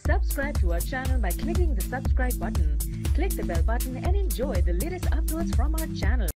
Subscribe to our channel by clicking the subscribe button. Click the bell button and enjoy the latest uploads from our channel.